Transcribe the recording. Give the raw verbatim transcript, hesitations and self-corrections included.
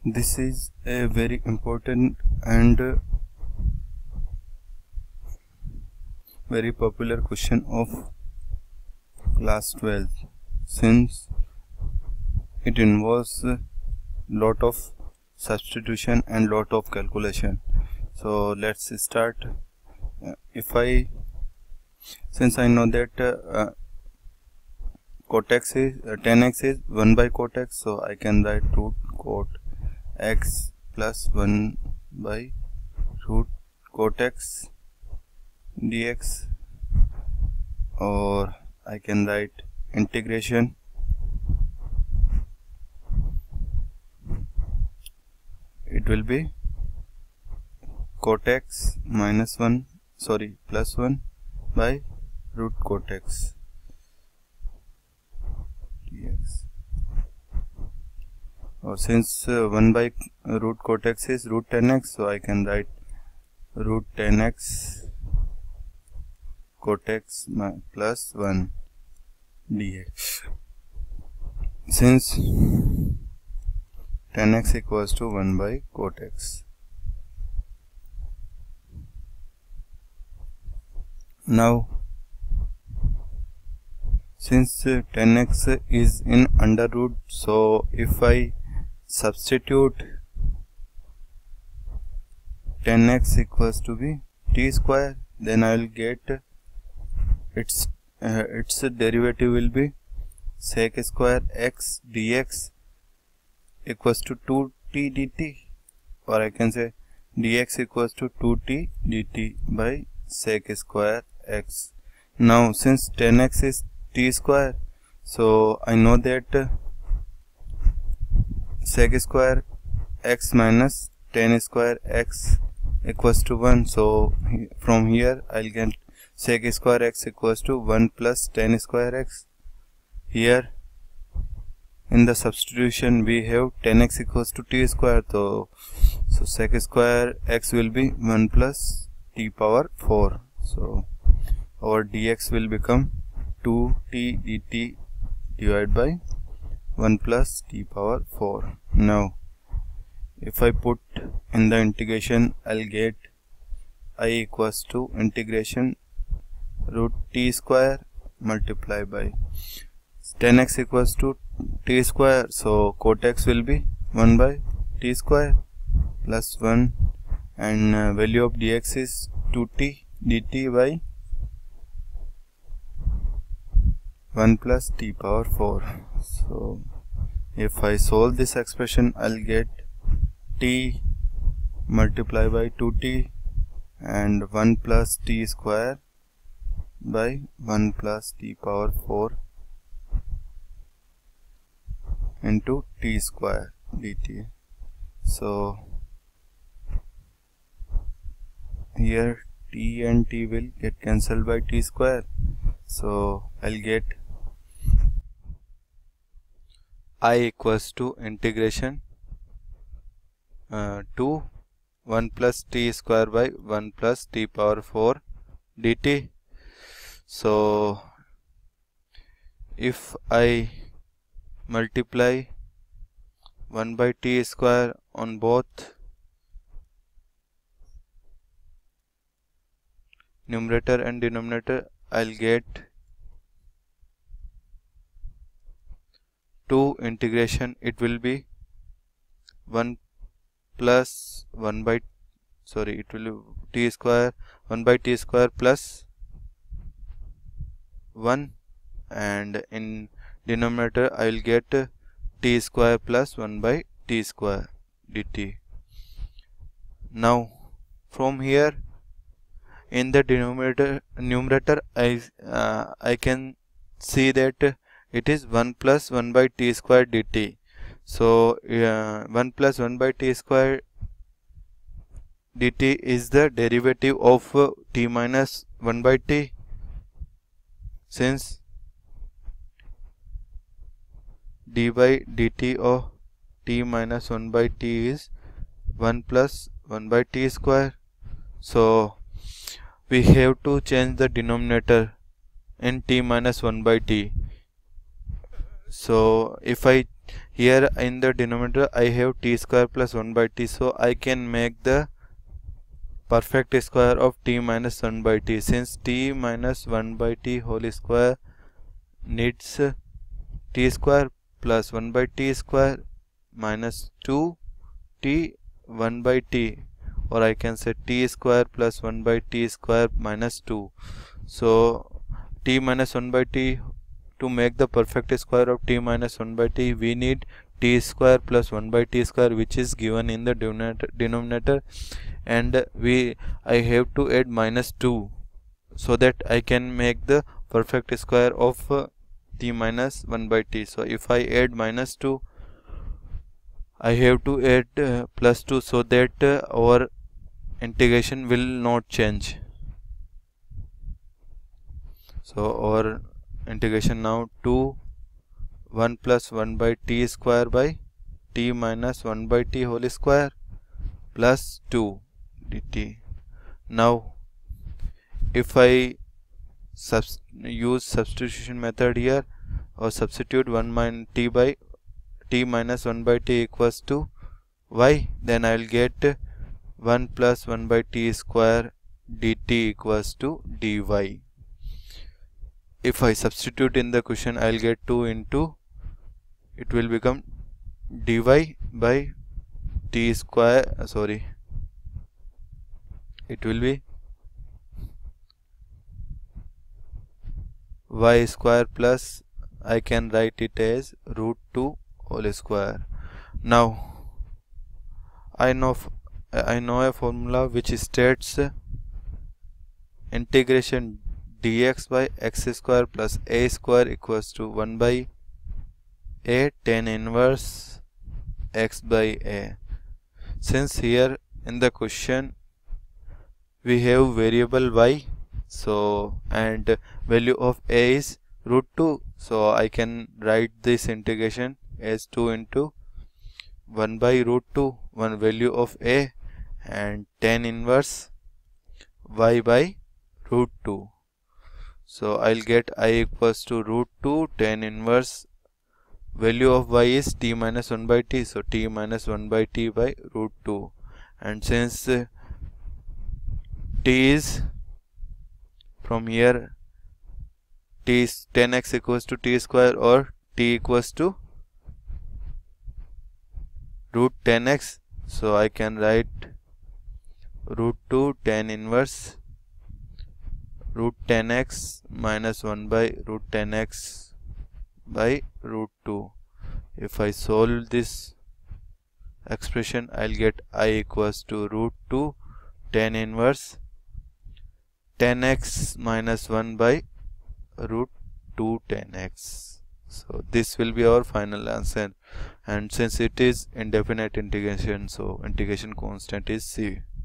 This is a very important and very popular question of class twelve, since it involves a lot of substitution and lot of calculation. So let's start. Uh, if I since I know that uh, cot x is uh, tan x is one by cot x, so I can write root cot x plus one by root cot x dx, or I can write integration it will be cot x minus one sorry plus one by root cot x dx. Or since uh, one by root cot x is root tan x, so I can write root tan x cot x plus one dx, since tan x equals to one by cot x. Now since uh, tan x is in under root, so if I substitute tan x equals to be t square, then I will get its uh, its derivative will be sec square x dx equals to two t dt, or I can say dx equals to two t dt by sec square x. Now since tan x is t square, so I know that sec square x minus tan square x equals to one, so from here I'll get sec square x equals to one plus tan square x. Here in the substitution we have tan x equals to t square, so so sec square x will be one plus t power four, so our dx will become two t dt divided by one plus t power four. Now if I put in the integration, I'll get I equals to integration root t square multiply by tan x equals to t square, so cot x will be one by t square plus one, and uh, value of dx is two t dt by one plus t power four. So if I solve this expression, I'll get t multiply by two t and one plus t square by one plus t power four into t square dt. So here t and t will get cancelled by t square, so I'll get I equals to integration uh, to one plus t square by one plus t power four dt. So if I multiply one by t square on both numerator and denominator, I'll get two integration it will be one plus one by sorry it will be t square one by t square plus one, and in denominator I will get t square plus one by t square dt. Now from here in the denominator numerator I uh, I can see that it is one plus one by t square dt. So uh, one plus one by t square dt is the derivative of uh, t minus one by t, since d by dt of t minus one by t is one plus one by t square. So we have to change the denominator in t minus one by t. So if I Here in the denominator I have t square plus one by t, so I can make the perfect square of t minus one by t. Since t minus one by t whole square needs t square plus one by t square minus two t one by t, or I can say t square plus one by t square minus two. So t minus one by t, to make the perfect square of t minus one by t, we need t square plus one by t square, which is given in the denominator, and we I have to add minus two so that I can make the perfect square of uh, t minus one by t. So if I add minus two, I have to add uh, plus two so that uh, our integration will not change. So our integration now to one plus one by t square by t minus one by t whole square plus two dt. Now if I subs use substitution method here, or substitute one minus t by t minus one by t equals to y, then I will get one plus one by t square dt equals to dy. If I substitute in the question, I will get two into, it will become dy by t square, uh, sorry, it will be y square plus, I can write it as root two whole square. Now I know I know a formula which states integration dx by x square plus a square equals to one by a tan inverse x by a. Since here in the question we have variable y, so and value of a is root two, so I can write this integration as two into one by root two, one value of a, and tan inverse y by root two. So I'll get I equals to root two tan inverse, value of y is t minus one by t, so t minus one by t by root two, and since uh, t is from here, t is tan x equals to t square, or t equals to root tan x, so I can write root two tan inverse root tan x minus one by root tan x by root two. If I solve this expression, I'll get I equals to root two tan inverse tan x minus one by root two tan x. So this will be our final answer, and since it is indefinite integration, so integration constant is c.